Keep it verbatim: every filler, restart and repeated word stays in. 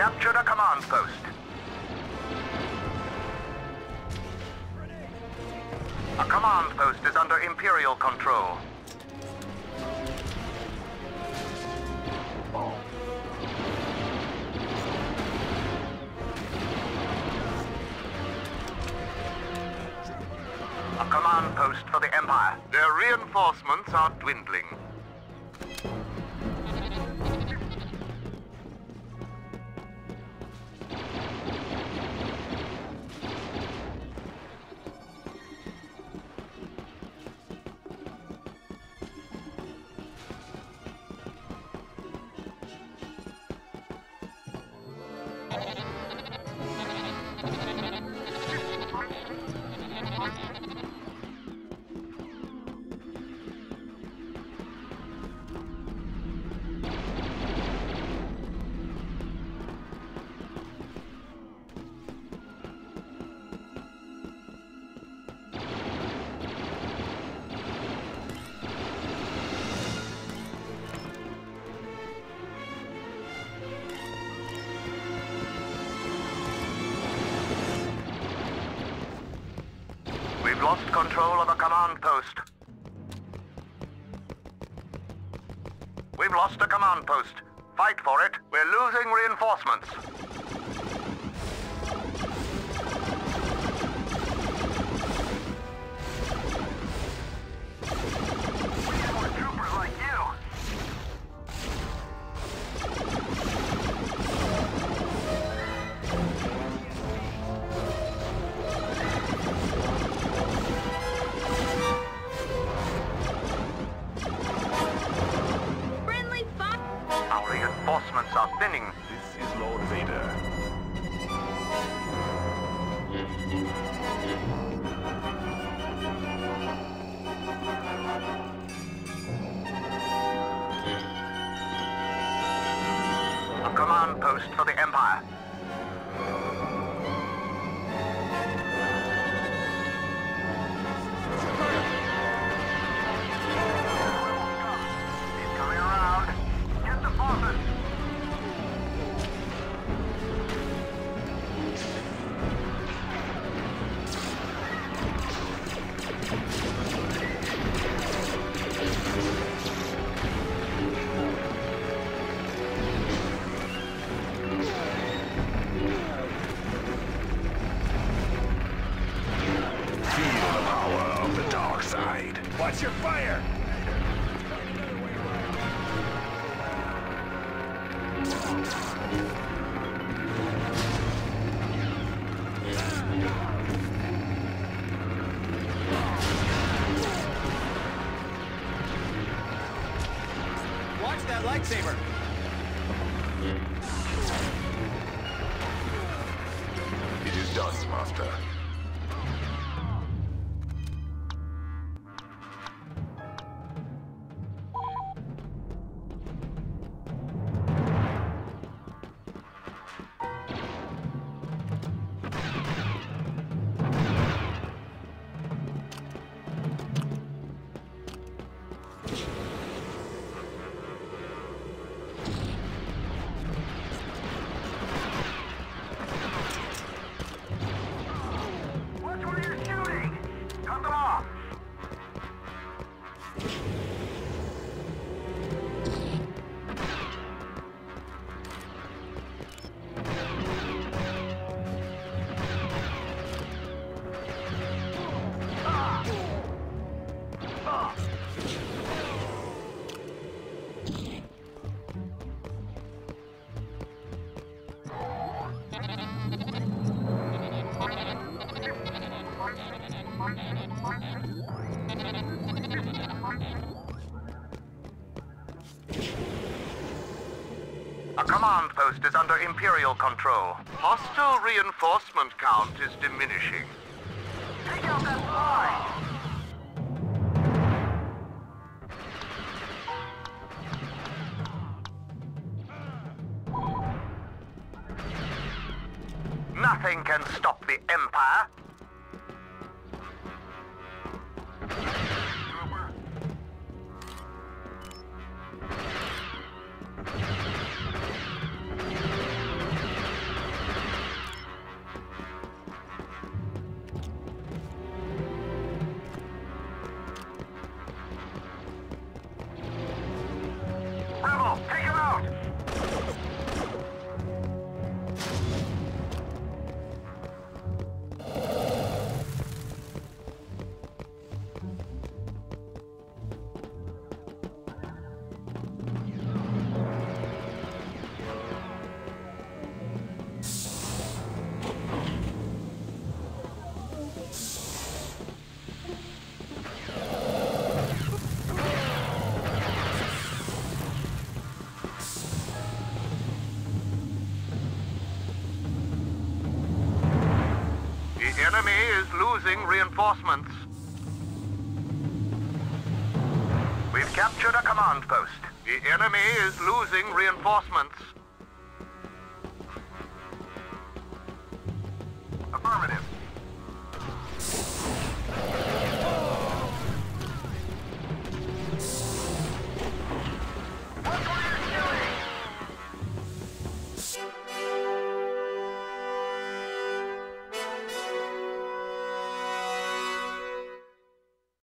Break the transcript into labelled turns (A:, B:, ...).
A: captured a command post. A command post is under Imperial control. A command post for the Empire. Their reinforcements are dwindling. We've lost control of a command post. We've lost a command post. Fight for it. We're losing reinforcements. More troopers like you. Reinforcements are thinning.
B: This is Lord Vader.
A: A command post for the Empire. He's coming around. Get the bosses.
B: Watch your fire!
C: Watch that lightsaber!
B: It is done, Master.
A: A command post is under Imperial control. Hostile reinforcement count is diminishing. Take out that fly! Nothing can stop the Empire. enemy is losing reinforcements. We've captured a command post. The enemy is losing reinforcements.